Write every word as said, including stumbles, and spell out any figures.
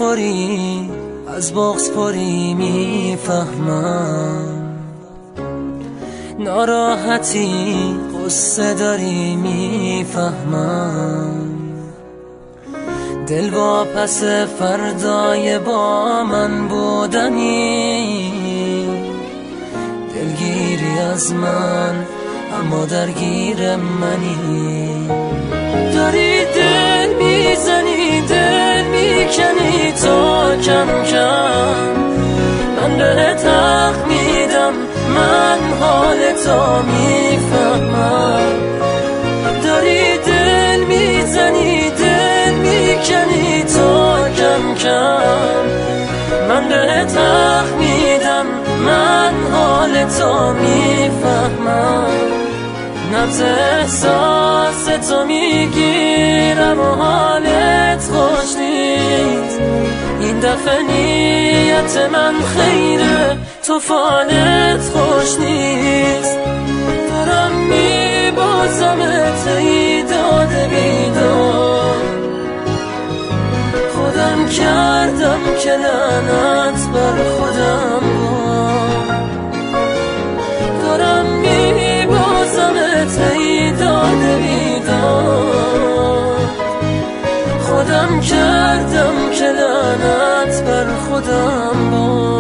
خوری از بغض پری میفهمم، ناراحتی قصه داری میفهمم، دل با پس فردای با من بودنی، دلگیری از من اما درگیر منی، داری دل میزنی دل میکنی تا کم کم من بهت حق میدم، من حال تو میفهمم، داری دل میزنی دل میکنی تا کم کم من بهت حق میدم، من حال تو میفهمم، نبض احساس تو میگیرم و حالت خوش نیست، این دفعه نیت من خیره تو فالت خوش نیست، دارم میبازمت ای داده بیدار، خودم کردم که لعنت بر خودم بار، دارم میبازمت ای داده بیدار، خودم کردم که لعنت بر خودم بار.